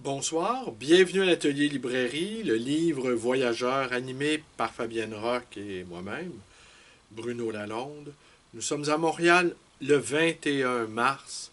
Bonsoir, bienvenue à l'Atelier Librairie, le livre voyageur animé par Fabienne Roch et moi-même, Bruno Lalonde. Nous sommes à Montréal le 21 mars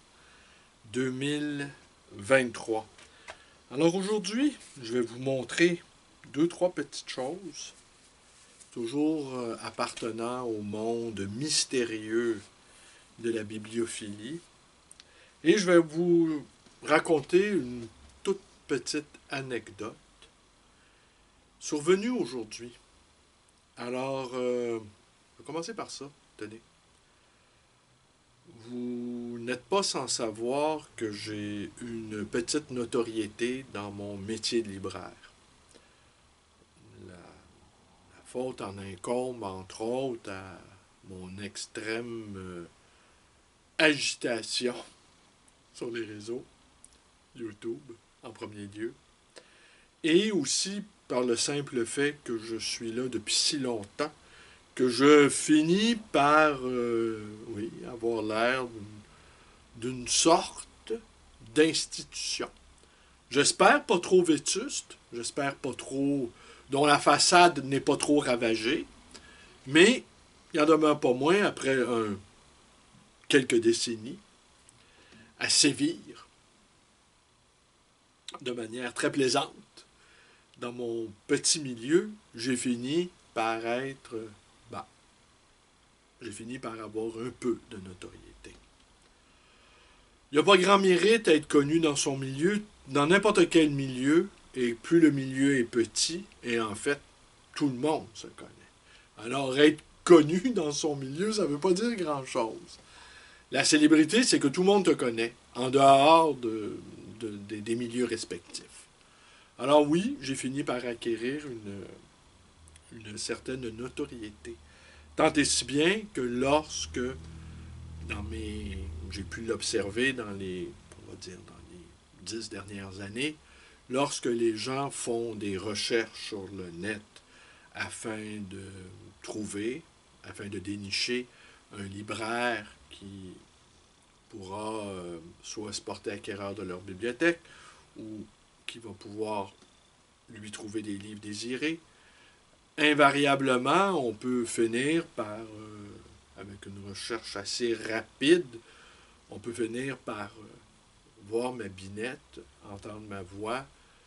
2023. Alors aujourd'hui, je vais vous montrer deux, trois petites choses, toujours appartenant au monde mystérieux de la bibliophilie. Et je vais vous raconter une toute petite anecdote survenue aujourd'hui. Alors, je vais commencer par ça. Tenez. Vous n'êtes pas sans savoir que j'ai une petite notoriété dans mon métier de libraire. La faute en incombe, entre autres, à mon extrême agitation sur les réseaux, YouTube en premier lieu, et aussi par le simple fait que je suis là depuis si longtemps que je finis par avoir l'air d'une sorte d'institution. J'espère pas trop vétuste, j'espère pas trop, dont la façade n'est pas trop ravagée, mais il en demeure pas moins, après quelques décennies, à sévir de manière très plaisante dans mon petit milieu, j'ai fini par être, bah, j'ai fini par avoir un peu de notoriété. Il n'y a pas grand mérite à être connu dans son milieu, dans n'importe quel milieu, et plus le milieu est petit, et en fait, tout le monde se connaît. Alors, être connu dans son milieu, ça ne veut pas dire grand-chose. La célébrité, c'est que tout le monde te connaît, en dehors des milieux respectifs. Alors oui, j'ai fini par acquérir une certaine notoriété. Tant et si bien que lorsque, j'ai pu l'observer dans on va dire, dans les 10 dernières années, lorsque les gens font des recherches sur le net afin de trouver, afin de dénicher un libraire qui pourra soit se porter acquéreur de leur bibliothèque ou qui va pouvoir lui trouver des livres désirés, invariablement, on peut finir par, avec une recherche assez rapide, on peut finir par voir ma binette, entendre ma voix.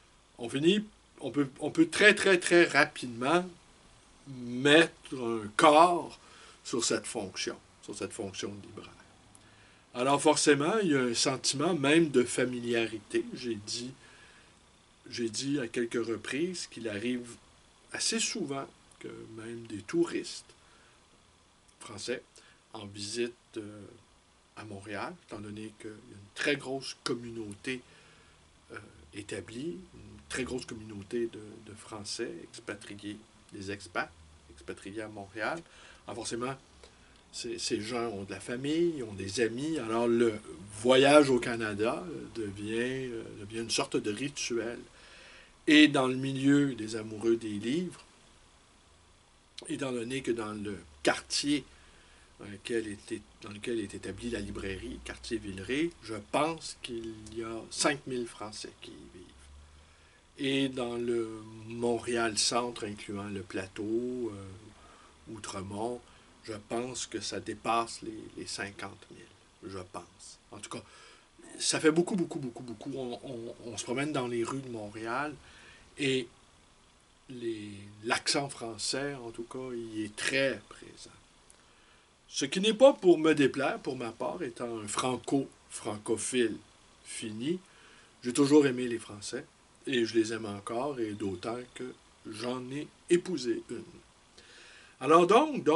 On peut très, très, très rapidement mettre un corps sur cette fonction de libraire. Alors forcément, il y a un sentiment même de familiarité. J'ai dit à quelques reprises qu'il arrive assez souvent que même des touristes français en visite à Montréal, étant donné qu'il y a une très grosse communauté établie, une très grosse communauté de Français expatriés, des expats expatriés à Montréal. Alors forcément, ces gens ont de la famille, ont des amis, alors le voyage au Canada devient une sorte de rituel. Et dans le milieu des amoureux des livres, étant donné que dans le quartier dans lequel est établie la librairie, quartier Villeray, je pense qu'il y a 5000 Français qui y vivent. Et dans le Montréal-Centre, incluant le plateau, Outremont, je pense que ça dépasse les 50 000, je pense. En tout cas, ça fait beaucoup, beaucoup, beaucoup, beaucoup. On se promène dans les rues de Montréal et l'accent français, en tout cas, il est très présent. Ce qui n'est pas pour me déplaire, pour ma part, étant un francophile fini, j'ai toujours aimé les Français, et je les aime encore, et d'autant que j'en ai épousé une. Alors donc,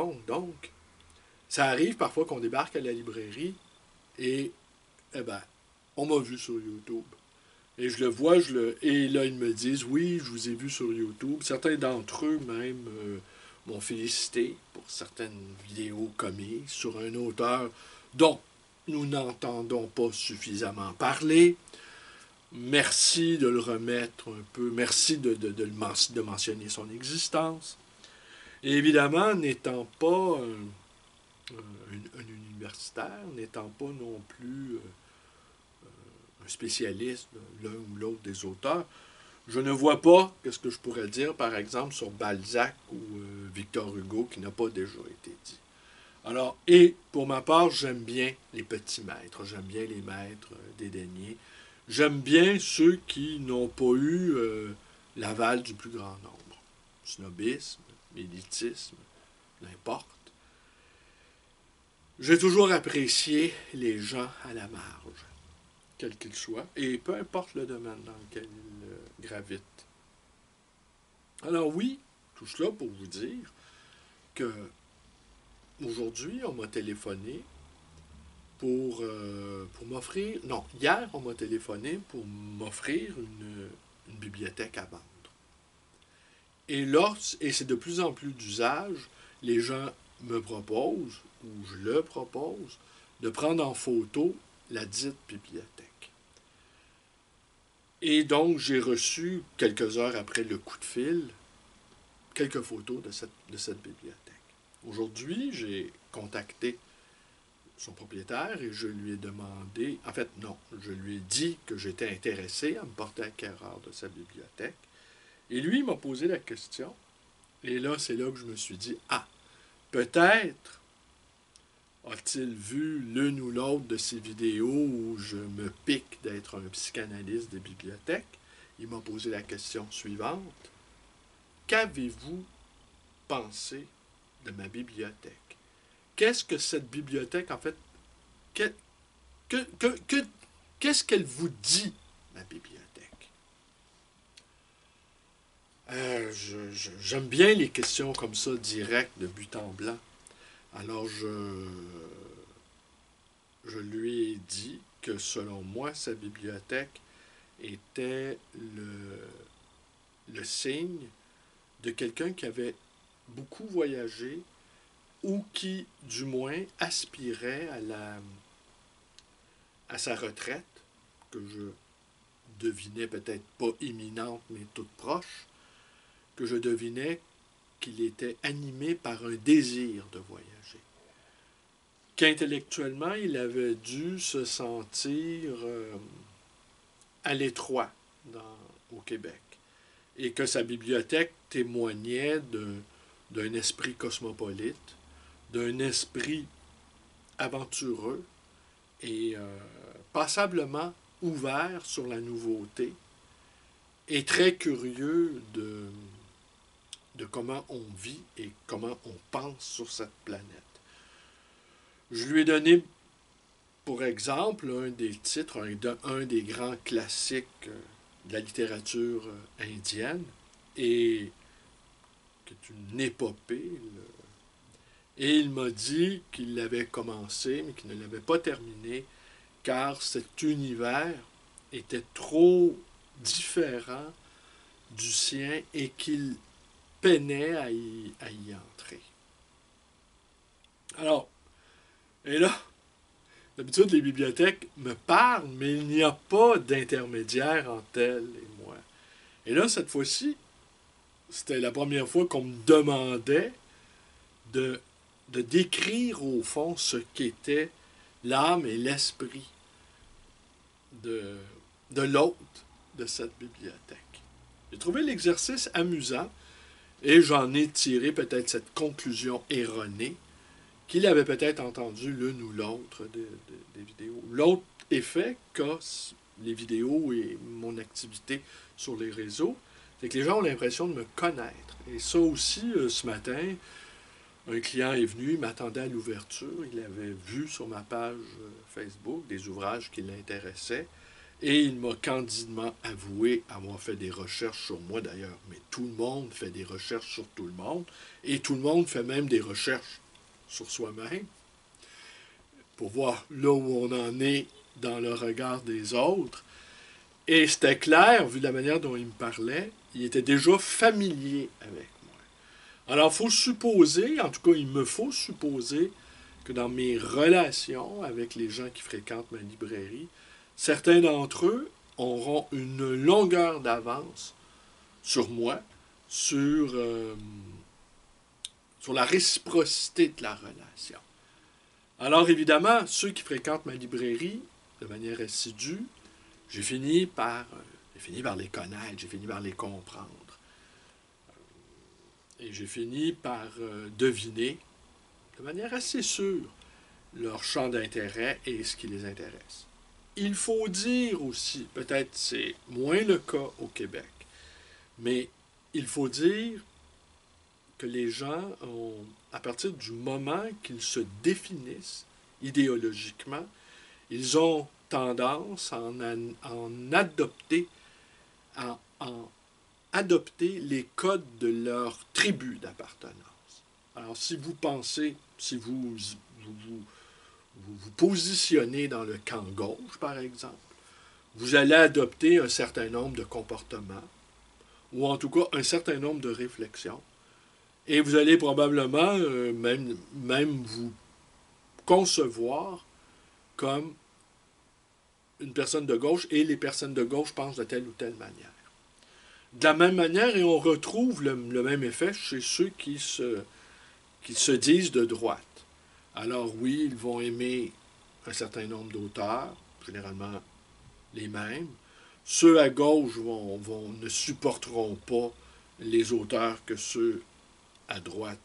ça arrive parfois qu'on débarque à la librairie, et, on m'a vu sur YouTube. Et je le vois, et là, ils me disent, oui, je vous ai vu sur YouTube. Certains d'entre eux, même, m'ont félicité pour certaines vidéos commises sur un auteur dont nous n'entendons pas suffisamment parler. Merci de le remettre un peu, merci de mentionner son existence. Et évidemment, n'étant pas un universitaire, n'étant pas non plus un spécialiste de l'un ou l'autre des auteurs, je ne vois pas ce que je pourrais dire, par exemple, sur Balzac ou Victor Hugo, qui n'a pas déjà été dit. Alors, et pour ma part, j'aime bien les petits maîtres, j'aime bien les maîtres dédaignés, j'aime bien ceux qui n'ont pas eu l'aval du plus grand nombre. Snobisme, élitisme, n'importe. J'ai toujours apprécié les gens à la marge, quels qu'ils soient, et peu importe le domaine dans lequel ils gravitent. Alors oui, tout cela pour vous dire que aujourd'hui, on m'a téléphoné pour m'offrir... Non, hier, on m'a téléphoné pour m'offrir une bibliothèque à vendre. Et c'est de plus en plus d'usage, les gens me proposent, ou je le propose, de prendre en photo la dite bibliothèque. Et donc, j'ai reçu, quelques heures après le coup de fil, quelques photos de cette bibliothèque. Aujourd'hui, j'ai contacté son propriétaire et je lui ai demandé, en fait non, je lui ai dit que j'étais intéressé à me porter acquéreur de sa bibliothèque. Et lui, il m'a posé la question. Et là, c'est là que je me suis dit, ah, peut-être a-t-il vu l'une ou l'autre de ces vidéos où je me pique d'être un psychanalyste des bibliothèques. Il m'a posé la question suivante. Qu'avez-vous pensé de ma bibliothèque? Qu'est-ce que cette bibliothèque, en fait, qu'est-ce qu'elle vous dit, ma bibliothèque? J'aime bien les questions comme ça, directes, de but en blanc. Alors, je lui ai dit que, selon moi, sa bibliothèque était le signe de quelqu'un qui avait beaucoup voyagé ou qui, du moins, aspirait à sa retraite, que je devinais peut-être pas imminente, mais toute proche, que je devinais qu'il était animé par un désir de voyager. Qu'intellectuellement, il avait dû se sentir à l'étroit au Québec. Et que sa bibliothèque témoignait d'un esprit cosmopolite, d'un esprit aventureux et passablement ouvert sur la nouveauté et très curieux de comment on vit et comment on pense sur cette planète. Je lui ai donné, pour exemple, un des titres, un des grands classiques de la littérature indienne, et qui est une épopée. Et il m'a dit qu'il l'avait commencé, mais qu'il ne l'avait pas terminé, car cet univers était trop différent du sien et qu'il peinait à y entrer. Alors, et là, d'habitude, les bibliothèques me parlent, mais il n'y a pas d'intermédiaire entre elles et moi. Et là, cette fois-ci, c'était la première fois qu'on me demandait de décrire au fond ce qu'était l'âme et l'esprit de l'hôte de cette bibliothèque. J'ai trouvé l'exercice amusant et j'en ai tiré peut-être cette conclusion erronée qu'il avait peut-être entendu l'une ou l'autre des vidéos. L'autre effet qu'a les vidéos et mon activité sur les réseaux, c'est que les gens ont l'impression de me connaître. Et ça aussi, ce matin, un client est venu, il m'attendait à l'ouverture, il avait vu sur ma page Facebook des ouvrages qui l'intéressaient, et il m'a candidement avoué avoir fait des recherches sur moi d'ailleurs. Mais tout le monde fait des recherches sur tout le monde, et tout le monde fait même des recherches sur soi-même, pour voir là où on en est dans le regard des autres. Et c'était clair, vu la manière dont il me parlait, il était déjà familier avec moi. Alors, il faut supposer, en tout cas, il me faut supposer que dans mes relations avec les gens qui fréquentent ma librairie, certains d'entre eux auront une longueur d'avance sur moi, sur la réciprocité de la relation. Alors, évidemment, ceux qui fréquentent ma librairie de manière assidue j'ai fini par les connaître, j'ai fini par les comprendre. Et j'ai fini par deviner, de manière assez sûre, leur champ d'intérêt et ce qui les intéresse. Il faut dire aussi, peut-être c'est moins le cas au Québec, mais il faut dire que les gens ont, à partir du moment qu'ils se définissent idéologiquement, ils ont tendance à en adopter les codes de leur tribu d'appartenance. Alors, si vous pensez, si vous positionnez dans le camp gauche, par exemple, vous allez adopter un certain nombre de comportements, ou en tout cas un certain nombre de réflexions, et vous allez probablement même vous concevoir comme une personne de gauche, et les personnes de gauche pensent de telle ou telle manière. De la même manière, et on retrouve le même effet chez ceux qui se disent de droite. Alors oui, ils vont aimer un certain nombre d'auteurs, généralement les mêmes. Ceux à gauche ne supporteront pas les auteurs que ceux à droite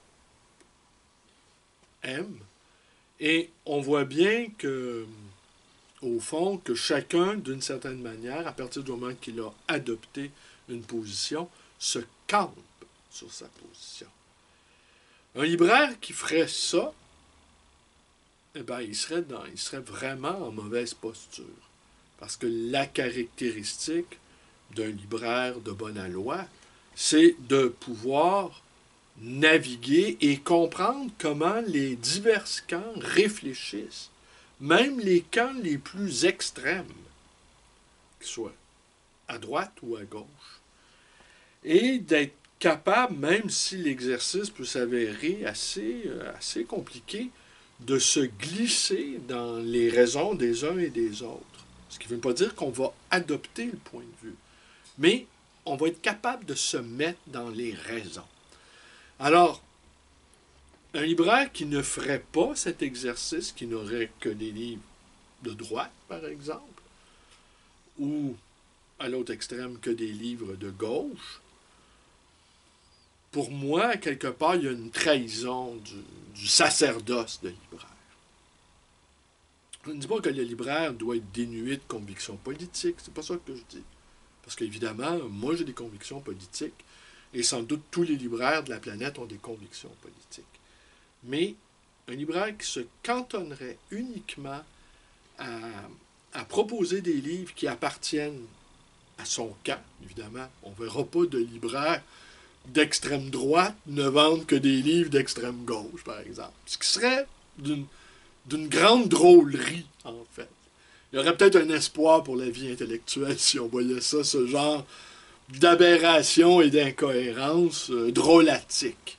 aiment. Et on voit bien que, au fond, que chacun, d'une certaine manière, à partir du moment qu'il a adopté une position, se campe sur sa position. Un libraire qui ferait ça, eh bien, il serait vraiment en mauvaise posture. Parce que la caractéristique d'un libraire de bonne aloi, c'est de pouvoir naviguer et comprendre comment les divers camps réfléchissent, même les camps les plus extrêmes, qu'ils soient à droite ou à gauche, et d'être capable, même si l'exercice peut s'avérer assez compliqué, de se glisser dans les raisons des uns et des autres. Ce qui ne veut pas dire qu'on va adopter le point de vue, mais on va être capable de se mettre dans les raisons. Alors, un libraire qui ne ferait pas cet exercice, qui n'aurait que des livres de droite, par exemple, ou à l'autre extrême que des livres de gauche, pour moi, quelque part, il y a une trahison du sacerdoce de libraire. Je ne dis pas que le libraire doit être dénué de convictions politiques, c'est pas ça que je dis. Parce qu'évidemment, moi j'ai des convictions politiques, et sans doute tous les libraires de la planète ont des convictions politiques. Mais un libraire qui se cantonnerait uniquement à proposer des livres qui appartiennent à son camp, évidemment, on ne verra pas de libraire d'extrême droite ne vendre que des livres d'extrême gauche, par exemple. Ce qui serait d'une grande drôlerie, en fait. Il y aurait peut-être un espoir pour la vie intellectuelle si on voyait ça, ce genre d'aberration et d'incohérence drôlatique.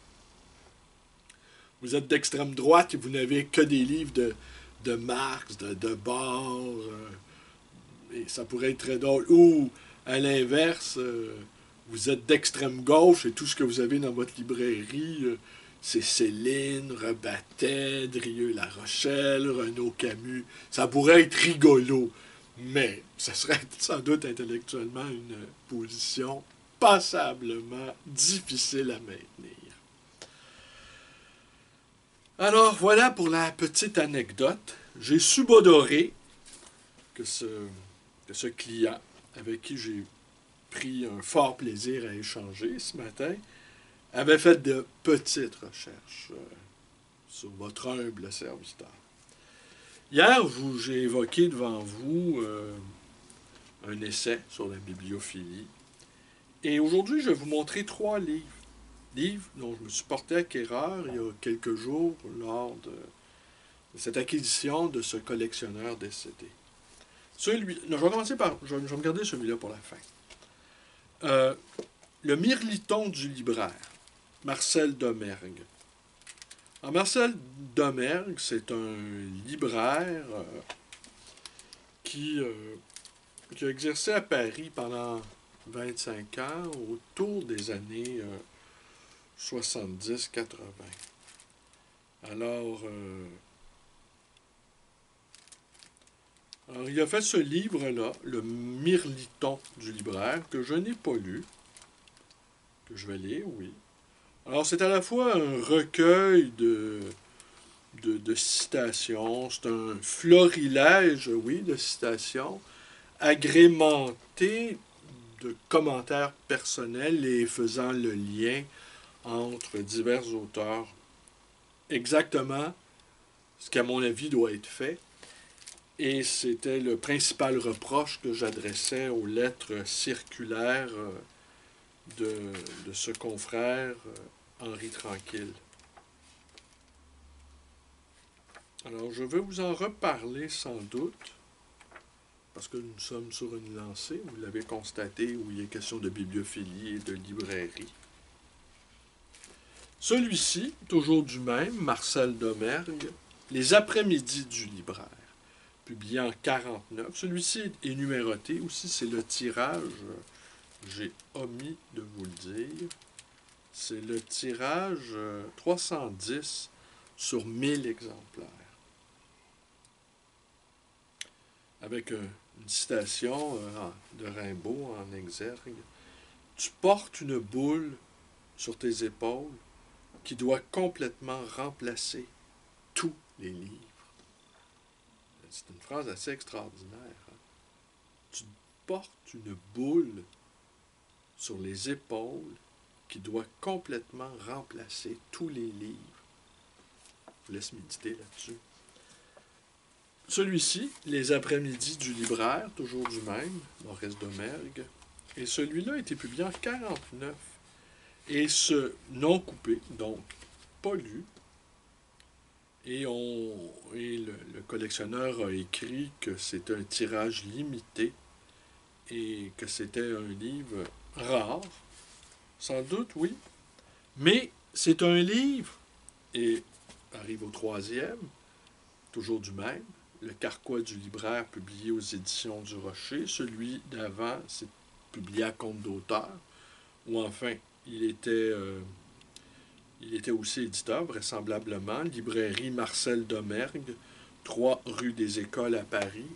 Vous êtes d'extrême droite et vous n'avez que des livres de Marx, de Bohr, et ça pourrait être très drôle. Ou, à l'inverse, vous êtes d'extrême gauche et tout ce que vous avez dans votre librairie, c'est Céline, Rebattet, Drieux-La Rochelle, Renaud Camus. Ça pourrait être rigolo, mais ça serait sans doute intellectuellement une position passablement difficile à maintenir. Alors, voilà pour la petite anecdote. J'ai subodoré que ce client, avec qui j'ai pris un fort plaisir à échanger ce matin, avait fait de petites recherches sur votre humble serviteur. Hier, j'ai évoqué devant vous un essai sur la bibliophilie. Et aujourd'hui, je vais vous montrer 3 livres. Livres dont je me suis porté acquéreur il y a quelques jours lors de cette acquisition de ce collectionneur décédé. Je vais commencer par... Je vais me garder celui-là pour la fin. Le Mirliton du libraire, Marcel Domergue. Alors, Marcel Domergue, c'est un libraire qui a exercé à Paris pendant 25 ans, autour des années 70-80. Alors, Alors, il a fait ce livre-là, le Mirliton du libraire, que je n'ai pas lu, que je vais lire, oui. Alors, c'est à la fois un recueil de citations, c'est un florilège, oui, de citations, agrémenté de commentaires personnels et faisant le lien entre divers auteurs. Exactement ce qui, à mon avis, doit être fait. Et c'était le principal reproche que j'adressais aux lettres circulaires de ce confrère Henri Tranquille. Alors, je vais vous en reparler sans doute, parce que nous sommes sur une lancée, vous l'avez constaté, où il est question de bibliophilie et de librairie. Celui-ci, toujours du même, Marcel Domergue, Les après-midi du libraire, publié en 49. Celui-ci est numéroté aussi, c'est le tirage, j'ai omis de vous le dire, c'est le tirage 310 sur 1000 exemplaires. Avec une citation de Rimbaud en exergue. Tu portes une boule sur tes épaules qui doit complètement remplacer tous les livres. C'est une phrase assez extraordinaire. Hein? Tu portes une boule sur les épaules qui doit complètement remplacer tous les livres. Je vous laisse méditer là-dessus. Celui-ci, Les après-midi du libraire, toujours du même, Maurice Domergue. Et celui-là a été publié en 49. Et ce non coupé, donc pas lu. Et le collectionneur a écrit que c'est un tirage limité et que c'était un livre rare. Sans doute, oui. Mais c'est un livre, et arrive au troisième, toujours du même, Le Carquois du libraire, publié aux éditions du Rocher. Celui d'avant, c'est publié à compte d'auteur, ou enfin, il était aussi éditeur, vraisemblablement. Librairie Marcel Domergue, 3 rue des Écoles à Paris.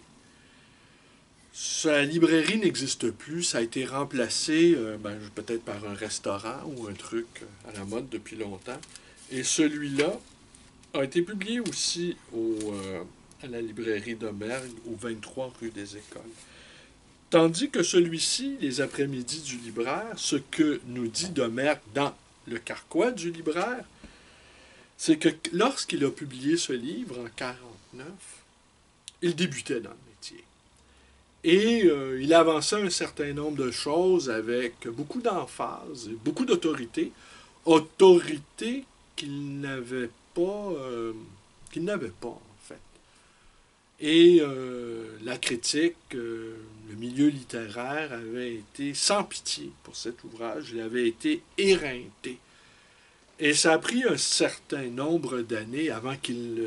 Sa librairie n'existe plus, ça a été remplacé peut-être par un restaurant ou un truc à la mode depuis longtemps. Et celui-là a été publié aussi à la librairie Domergue, au 23 rue des Écoles. Tandis que celui-ci, Les après-midi du libraire, ce que nous dit Domergue dans Le Carquois du libraire, c'est que lorsqu'il a publié ce livre en 1949, il débutait dans le métier. Et il avançait un certain nombre de choses avec beaucoup d'emphase, beaucoup d'autorité, autorité qu'il n'avait pas, en fait. Et la critique, le milieu littéraire avait été sans pitié pour cet ouvrage, il avait été éreinté. Et ça a pris un certain nombre d'années avant qu'il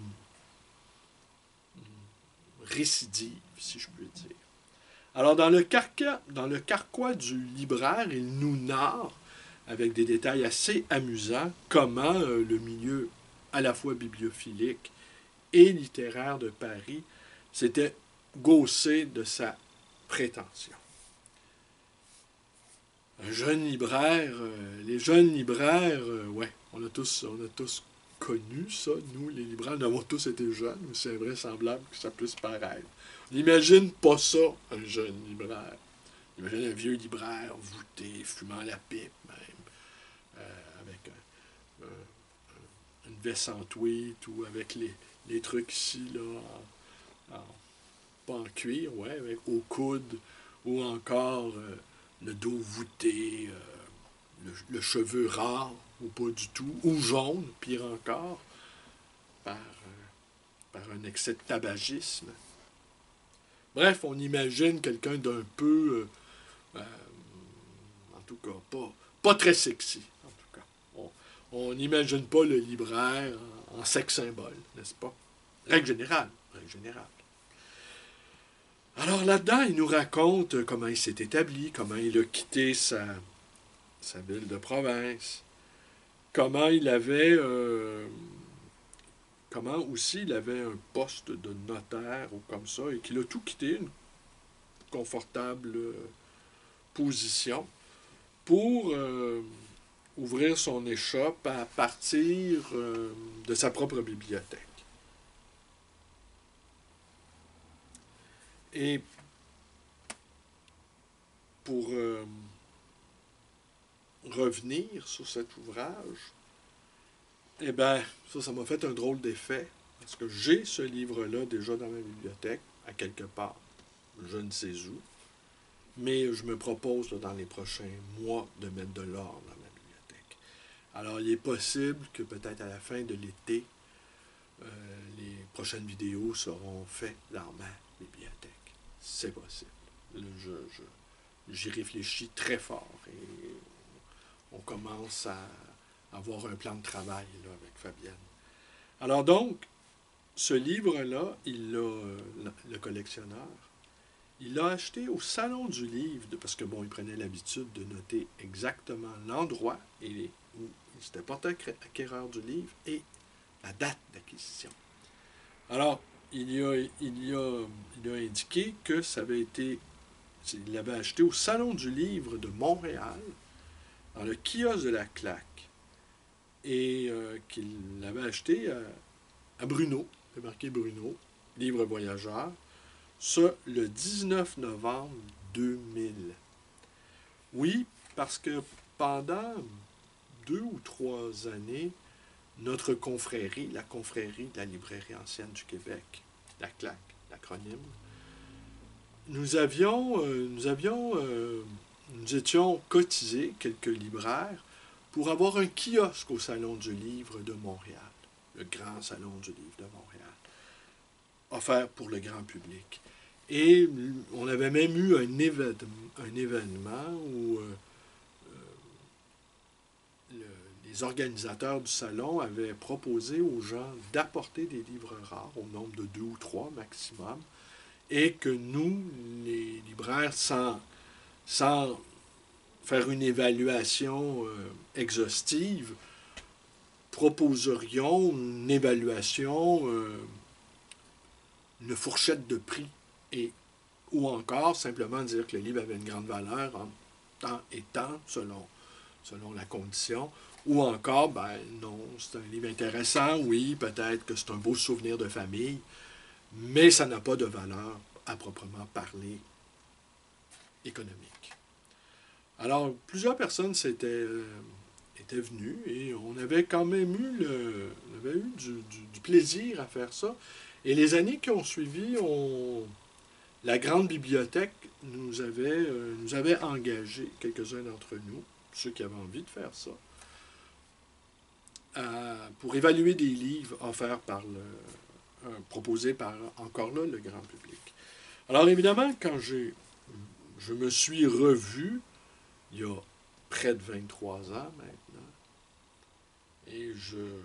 récidive, si je peux dire. Alors, dans le carquois du libraire, il nous narre, avec des détails assez amusants, comment le milieu à la fois bibliophilique et littéraire de Paris s'était gaussé de sa prétention. Un jeune libraire, les jeunes libraires, ouais, on a tous connu ça, nous, les libraires, nous avons tous été jeunes, mais c'est invraisemblable que ça puisse paraître. On n'imagine pas ça, un jeune libraire. On imagine un vieux libraire, voûté, fumant la pipe même, avec une veste en tweed ou avec les trucs ici, là, pas en cuir, ouais, avec au coude, ou encore le dos voûté, le cheveu rare, ou pas du tout, ou jaune, pire encore, par un excès de tabagisme. Bref, on imagine quelqu'un d'un peu, en tout cas, pas très sexy, en tout cas. On n'imagine pas le libraire en sex symbole, n'est-ce pas? Règle générale. Alors là-dedans, il nous raconte comment il s'est établi, comment il a quitté sa ville de province, comment il avait comment aussi il avait un poste de notaire ou comme ça, et qu'il a tout quitté, une confortable position, pour ouvrir son échoppe à partir de sa propre bibliothèque. Et pour revenir sur cet ouvrage, eh bien, ça m'a fait un drôle d'effet, parce que j'ai ce livre-là déjà dans ma bibliothèque, à quelque part, je ne sais où, mais je me propose là, dans les prochains mois de mettre de l'ordre dans ma bibliothèque. Alors, il est possible que peut-être à la fin de l'été, les prochaines vidéos seront faites dans ma bibliothèque. C'est possible. J'y réfléchis très fort et on commence à avoir un plan de travail là, avec Fabienne. Alors donc, ce livre-là, le collectionneur, il l'a acheté au Salon du Livre, parce que bon, il prenait l'habitude de noter exactement l'endroit où il s'était porté acquéreur du livre et la date d'acquisition. Alors, il a indiqué que il l'avait acheté au Salon du Livre de Montréal, dans le kiosque de la Claque, et qu'il l'avait acheté à Bruno, c'est marqué Bruno, livre voyageur, ça le 19 novembre 2000. Oui, parce que pendant 2 ou 3 années, notre confrérie, la confrérie de la librairie ancienne du Québec, la CLAC, l'acronyme, nous étions cotisés, quelques libraires, pour avoir un kiosque au Salon du Livre de Montréal, le grand Salon du Livre de Montréal, offert pour le grand public. Et on avait même eu un événement où les organisateurs du salon avaient proposé aux gens d'apporter des livres rares, au nombre de 2 ou 3 maximum, et que nous, les libraires, sans faire une évaluation exhaustive, proposerions une évaluation, une fourchette de prix, ou encore simplement dire que le livre avait une grande valeur en temps et temps, selon la condition, ou encore, ben non, c'est un livre intéressant, oui, peut-être que c'est un beau souvenir de famille, mais ça n'a pas de valeur à proprement parler économique. Alors, plusieurs personnes étaient venues et on avait quand même eu du plaisir à faire ça. Et les années qui ont suivi, la grande bibliothèque nous avait engagés, quelques-uns d'entre nous, ceux qui avaient envie de faire ça, pour évaluer des livres offerts proposés par, encore là, le grand public. Alors évidemment, quand je me suis revu, il y a près de 23 ans maintenant, et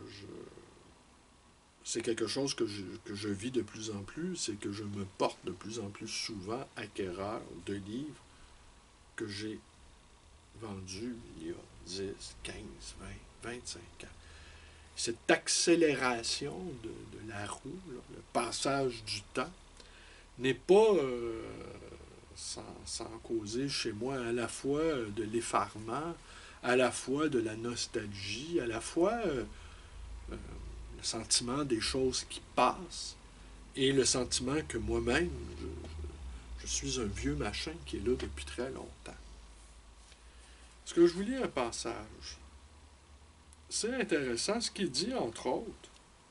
c'est quelque chose que je vis de plus en plus, c'est que je me porte de plus en plus souvent acquéreur de livres que j'ai vendus il y a 10, 15, 20, 25 ans. Cette accélération de la roue, là, le passage du temps, n'est pas sans causer chez moi à la fois de l'effarement, à la fois de la nostalgie, à la fois le sentiment des choses qui passent et le sentiment que moi-même, je suis un vieux machin qui est là depuis très longtemps. Est-ce que je vous lis un passage? C'est intéressant ce qu'il dit, entre autres.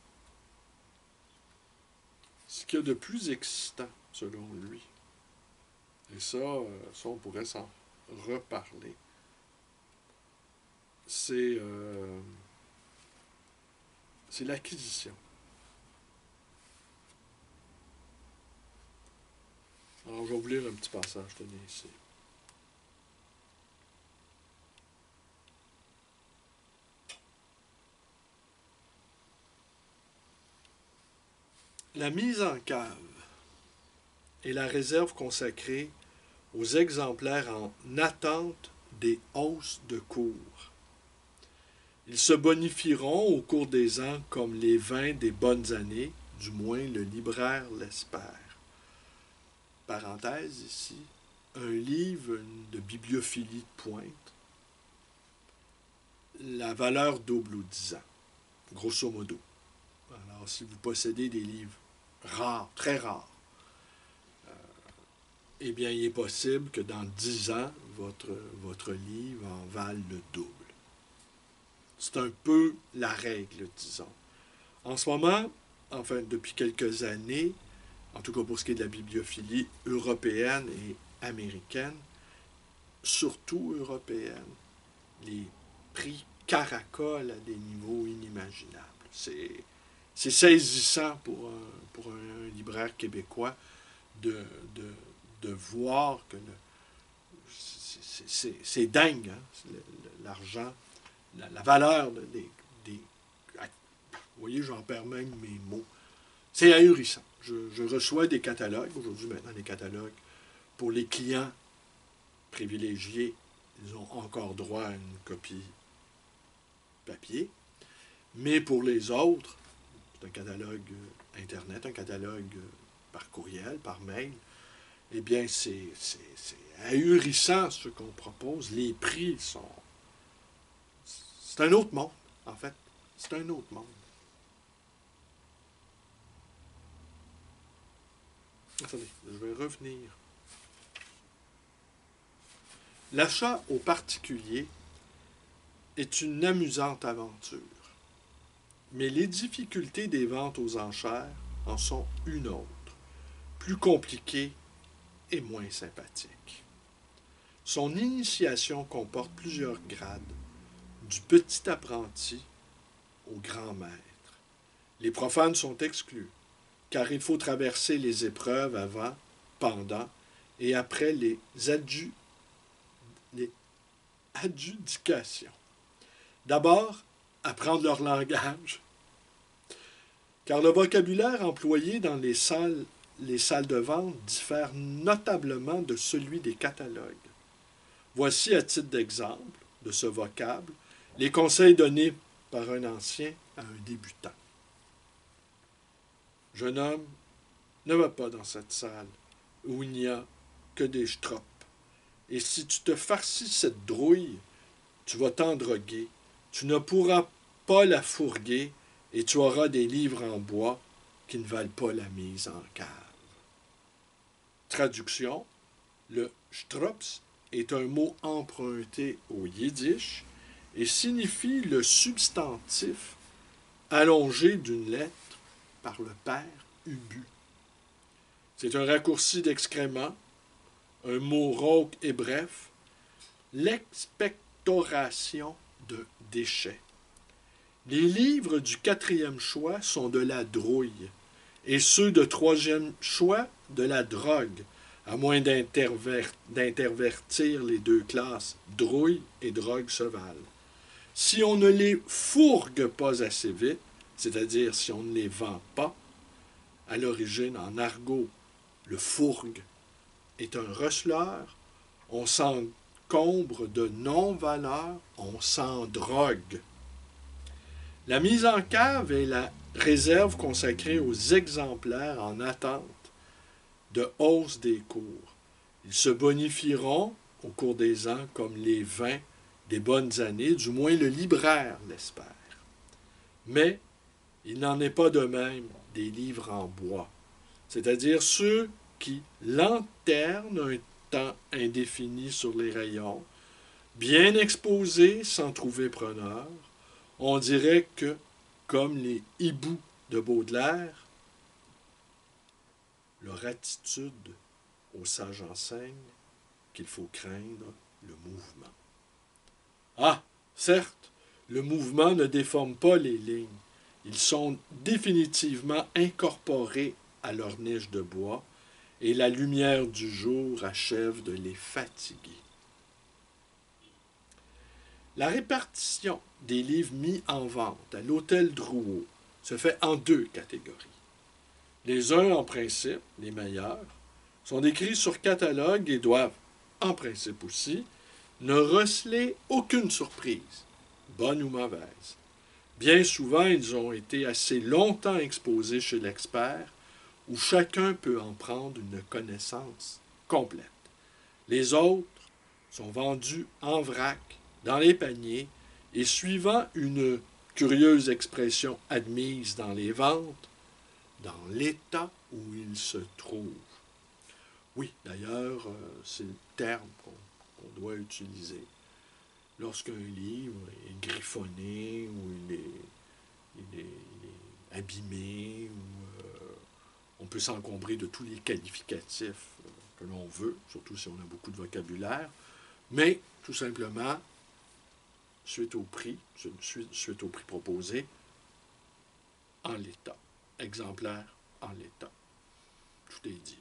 Ce qu'il y a de plus excitant, selon lui. Et ça on pourrait s'en reparler. C'est l'acquisition. Alors, je vais vous lire un petit passage, tenez ici. La mise en cave est la réserve consacrée aux exemplaires en attente des hausses de cours. Ils se bonifieront au cours des ans comme les vins des bonnes années, du moins le libraire l'espère. Parenthèse ici, un livre de bibliophilie de pointe, la valeur double aux 10 ans, grosso modo. Alors, si vous possédez des livres rares, très rares, eh bien, il est possible que dans 10 ans, votre livre en vale le double. C'est un peu la règle, disons. En ce moment, enfin, depuis quelques années, en tout cas pour ce qui est de la bibliophilie européenne et américaine, surtout européenne, les prix caracolent à des niveaux inimaginables. C'est saisissant pour un libraire québécois de voir que c'est dingue, hein, l'argent, la valeur des... Vous voyez, j'en perds même mes mots. C'est ahurissant. Je reçois des catalogues, aujourd'hui maintenant des catalogues, pour les clients privilégiés, ils ont encore droit à une copie papier, mais pour les autres, c'est un catalogue Internet, un catalogue par courriel, par mail, eh bien, c'est ahurissant ce qu'on propose. Les prix sont... C'est un autre monde, en fait. C'est un autre monde. Attendez, je vais revenir. L'achat au particulier est une amusante aventure, mais les difficultés des ventes aux enchères en sont une autre, plus compliquée et moins sympathique. Son initiation comporte plusieurs grades, du petit apprenti au grand maître. Les profanes sont exclus, car il faut traverser les épreuves avant, pendant et après les adjudications. D'abord, apprendre leur langage, car le vocabulaire employé dans les salles de vente diffère notablement de celui des catalogues. Voici, à titre d'exemple de ce vocable, les conseils donnés par un ancien à un débutant. Jeune homme, ne va pas dans cette salle où il n'y a que des stropes. Et si tu te farcis cette drouille, tu vas t'endroguer, tu ne pourras pas la fourguer et tu auras des livres en bois qui ne valent pas la mise en cave. Traduction, le strops est un mot emprunté au yiddish et signifie le substantif allongé d'une lettre par le père ubu. C'est un raccourci d'excrément, un mot rauque et bref, l'expectoration de déchets. Les livres du 4e choix sont de la drouille, et ceux de 3e choix de la drogue, à moins d'intervertir les deux classes, drouille et drogue se valent. Si on ne les fourgue pas assez vite, c'est-à-dire si on ne les vend pas, à l'origine, en argot, le fourgue est un receleur, on s'encombre de non-valeur, on s'en drogue. La mise en cave est la réserve consacrée aux exemplaires en attente de hausse des cours. Ils se bonifieront au cours des ans comme les vins des bonnes années, du moins le libraire l'espère. Mais il n'en est pas de même des livres en bois, c'est-à-dire ceux qui lanternent un temps indéfini sur les rayons, bien exposés sans trouver preneur. On dirait que, comme les hiboux de Baudelaire, leur attitude aux sages enseigne qu'il faut craindre le mouvement. Ah, certes, le mouvement ne déforme pas les lignes. Ils sont définitivement incorporés à leur niche de bois et la lumière du jour achève de les fatiguer. La répartition des livres mis en vente à l'hôtel Drouot se fait en deux catégories. Les uns, en principe, les meilleurs, sont décrits sur catalogue et doivent, en principe aussi, ne receler aucune surprise. bonne ou mauvaise. Bien souvent, ils ont été assez longtemps exposés chez l'expert, où chacun peut en prendre une connaissance complète. Les autres sont vendus en vrac, dans les paniers, et suivant une curieuse expression admise dans les ventes, dans l'état où ils se trouvent. Oui, d'ailleurs, c'est le terme qu'on doit utiliser. Lorsqu'un livre est griffonné, ou il est abîmé, ou on peut s'encombrer de tous les qualificatifs que l'on veut, surtout si on a beaucoup de vocabulaire, mais tout simplement, suite au prix proposé, en l'état. Exemplaire en l'état. Tout est dit.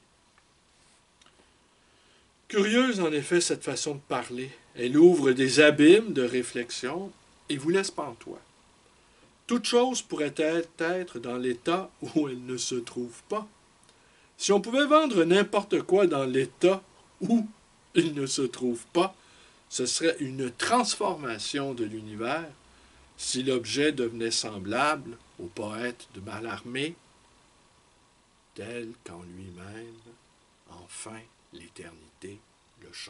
Curieuse en effet cette façon de parler. Elle ouvre des abîmes de réflexion et vous laisse pantois. Toute chose pourrait être dans l'état où elle ne se trouve pas. Si on pouvait vendre n'importe quoi dans l'état où il ne se trouve pas, ce serait une transformation de l'univers si l'objet devenait semblable au poète de Mallarmé, tel qu'en lui-même, enfin, l'éternité le change.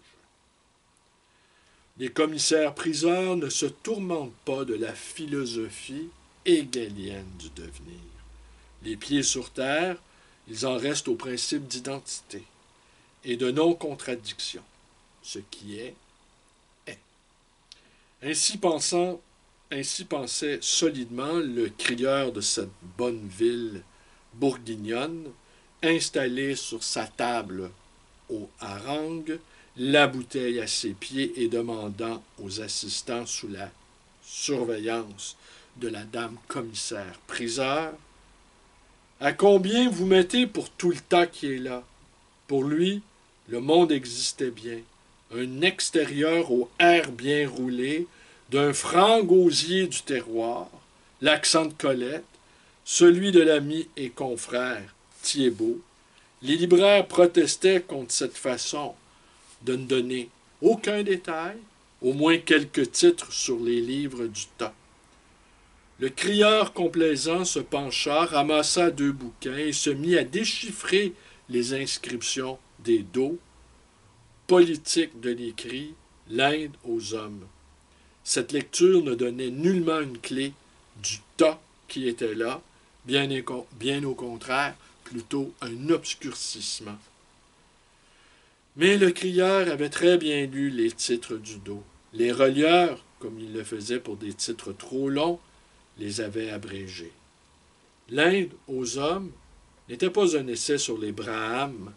Les commissaires-priseurs ne se tourmentent pas de la philosophie hégélienne du devenir. Les pieds sur terre, ils en restent au principe d'identité et de non-contradiction. Ce qui est, est. Ainsi pensait solidement le crieur de cette bonne ville bourguignonne, installé sur sa table aux harangues, la bouteille à ses pieds et demandant aux assistants sous la surveillance de la dame commissaire-priseur « À combien vous mettez pour tout le tas qui est là? » Pour lui, le monde existait bien. Un extérieur au air bien roulé, d'un franc gosier du terroir, l'accent de Colette, celui de l'ami et confrère Thiébaut. Les libraires protestaient contre cette façon de ne donner aucun détail, au moins quelques titres sur les livres du temps. Le crieur complaisant se pencha, ramassa 2 bouquins et se mit à déchiffrer les inscriptions des dos, politique de l'écrit, l'Inde aux hommes. Cette lecture ne donnait nullement une clé du tas qui était là, bien au contraire, plutôt un obscurcissement. Mais le crieur avait très bien lu les titres du dos. Les relieurs, comme il le faisait pour des titres trop longs, les avaient abrégés. L'Inde aux hommes n'était pas un essai sur les brahmanes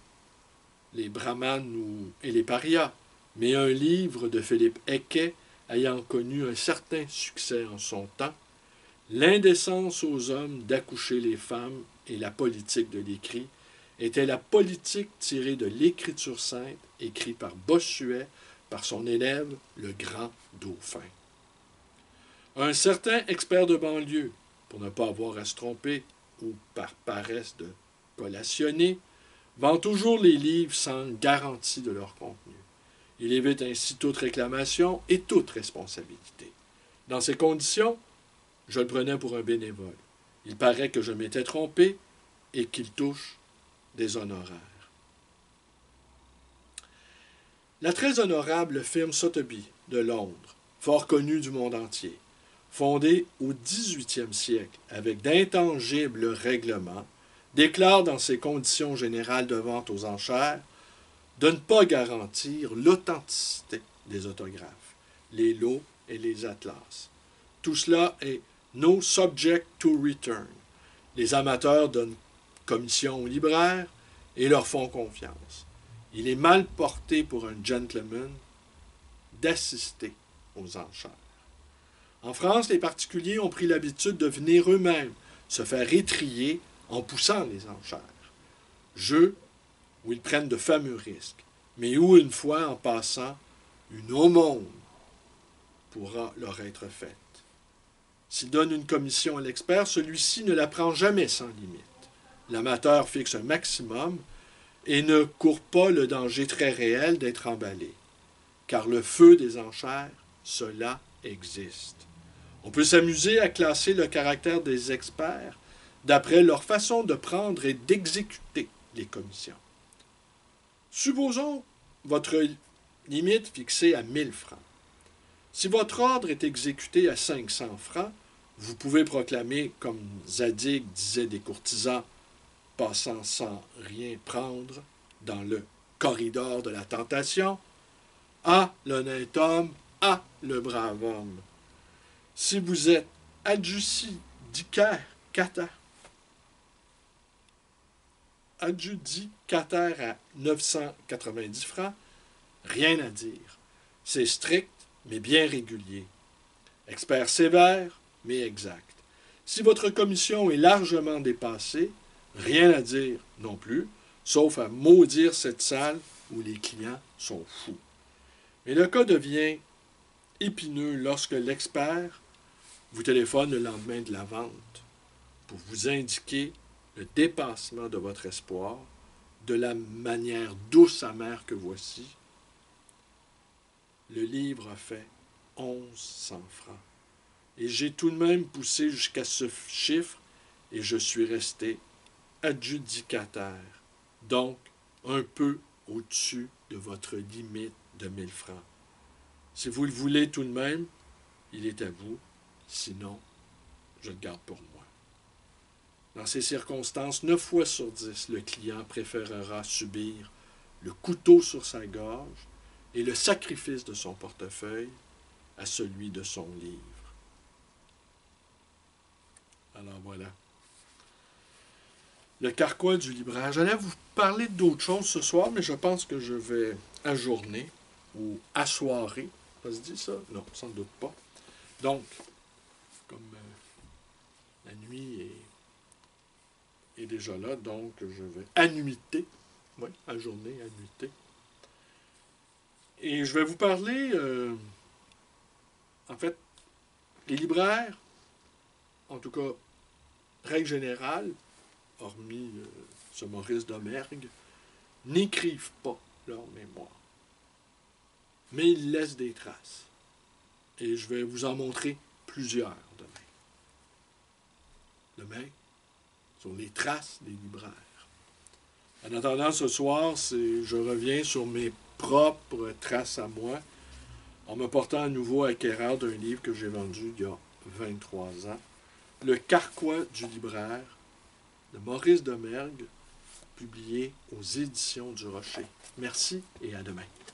et les parias, mais un livre de Philippe Ecquet ayant connu un certain succès en son temps, l'indécence aux hommes d'accoucher les femmes et la politique de l'écrit était la politique tirée de l'Écriture sainte, écrite par Bossuet, par son élève, le grand Dauphin. Un certain expert de banlieue, pour ne pas avoir à se tromper, ou par paresse de collationner, vend toujours les livres sans garantie de leur contenu. Il évite ainsi toute réclamation et toute responsabilité. Dans ces conditions, je le prenais pour un bénévole. Il paraît que je m'étais trompé et qu'il touche des honoraires. La très honorable firme Sotheby de Londres, fort connue du monde entier, fondée au XVIIIe siècle avec d'intangibles règlements, déclare dans ses conditions générales de vente aux enchères de ne pas garantir l'authenticité des autographes, les lots et les atlas. Tout cela est no subject to return. Les amateurs donnent commission aux libraires et leur font confiance. Il est mal porté pour un gentleman d'assister aux enchères. En France, les particuliers ont pris l'habitude de venir eux-mêmes se faire étriller en poussant les enchères. Jeu où ils prennent de fameux risques, mais où, une fois en passant, une aumône pourra leur être faite. S'il donne une commission à l'expert, celui-ci ne la prend jamais sans limite. L'amateur fixe un maximum et ne court pas le danger très réel d'être emballé, car le feu des enchères, cela existent. On peut s'amuser à classer le caractère des experts d'après leur façon de prendre et d'exécuter les commissions. Supposons votre limite fixée à 1000 francs. Si votre ordre est exécuté à 500 francs, vous pouvez proclamer, comme Zadig disait des courtisans, passant sans rien prendre dans le corridor de la tentation, « Ah, l'honnête homme, ah, le brave homme !» Si vous êtes adjudicataire à 990 francs, rien à dire. C'est strict, mais bien régulier. Expert sévère, mais exact. Si votre commission est largement dépassée, rien à dire non plus, sauf à maudire cette salle où les clients sont fous. Mais le cas devient épineux lorsque l'expert vous téléphone le lendemain de la vente pour vous indiquer le dépassement de votre espoir de la manière douce amère que voici. Le livre a fait 1100 francs. Et j'ai tout de même poussé jusqu'à ce chiffre et je suis resté adjudicataire, donc un peu au-dessus de votre limite de 1000 francs. Si vous le voulez tout de même, il est à vous, sinon, je le garde pour moi. Dans ces circonstances, 9 fois sur 10, le client préférera subir le couteau sur sa gorge et le sacrifice de son portefeuille à celui de son livre. Alors voilà. Le carquois du libraire. J'allais vous parler d'autres choses ce soir, mais je pense que je vais ajourner ou assoirer. Ça se dit ça? Non, sans doute pas. Donc, comme la nuit est déjà là, donc je vais annuiter. Oui, ajourner, annuiter. Et je vais vous parler, en fait, les libraires, en tout cas, règle générale, hormis ce Maurice Domergue, n'écrivent pas leur mémoire. Mais ils laissent des traces. Et je vais vous en montrer plusieurs demain. Demain, sur les traces des libraires. En attendant ce soir, je reviens sur mes propres traces à moi, en me portant à nouveau acquéreur d'un livre que j'ai vendu il y a 23 ans, Le carquois du libraire, de Maurice Domergue, publié aux Éditions du Rocher. Merci et à demain.